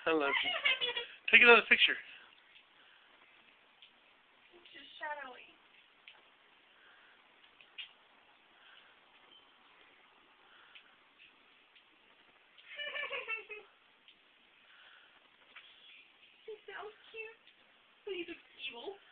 I love you. Take another picture. It's just shadowy. He sounds cute, but he's evil.